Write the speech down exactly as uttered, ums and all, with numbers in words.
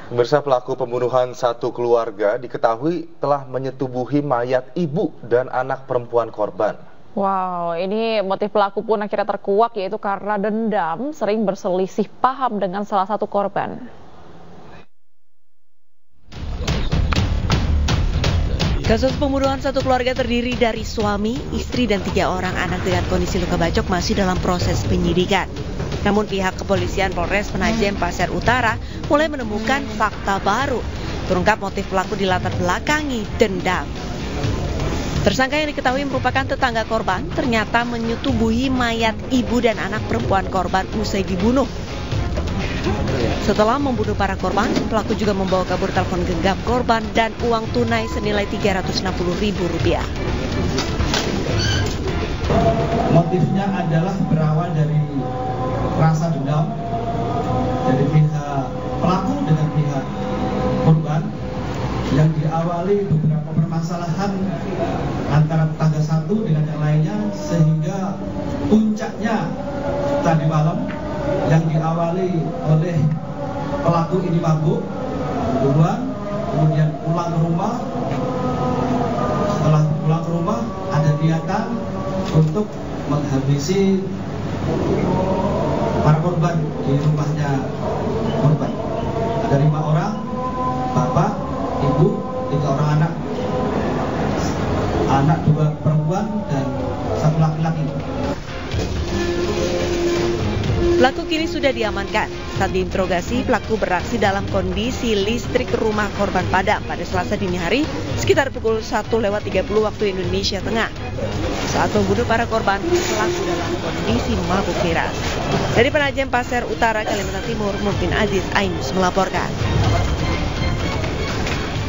Pemirsa, pelaku pembunuhan satu keluarga diketahui telah menyetubuhi mayat ibu dan anak perempuan korban. Wow, ini motif pelaku pun akhirnya terkuak, yaitu karena dendam sering berselisih paham dengan salah satu korban. Kasus pembunuhan satu keluarga terdiri dari suami, istri, dan tiga orang anak dengan kondisi luka bacok masih dalam proses penyidikan. Namun pihak kepolisian Polres Penajem Pasir Utara mulai menemukan fakta baru. Terungkap motif pelaku dilatar belakangi dendam. Tersangka yang diketahui merupakan tetangga korban ternyata menyetubuhi mayat ibu dan anak perempuan korban usai dibunuh. Setelah membunuh para korban, pelaku juga membawa kabur telepon genggam korban dan uang tunai senilai tiga ratus enam puluh ribu rupiah. Motifnya adalah berawal dari rasa dendam dari pihak pelaku dengan pihak korban yang diawali beberapa permasalahan antara tetangga satu dengan yang lainnya, sehingga puncaknya tadi malam yang diawali oleh pelaku ini mabuk duluan, kemudian pulang ke rumah. Setelah pulang ke rumah ada niatan untuk menghabisi para korban di rumahnya korban. Ada lima orang, bapak, ibu, tiga orang anak, anak dua perempuan dan satu laki-laki. Pelaku kini sudah diamankan. Saat diinterogasi, pelaku beraksi dalam kondisi listrik rumah korban padam pada Selasa dini hari sekitar pukul satu lewat tiga puluh waktu Indonesia Tengah. Saat membunuh para korban, pelaku dalam kondisi mabuk miras. Dari Penajem Pasir Utara, Kalimantan Timur, Muftin Aziz Ainus melaporkan.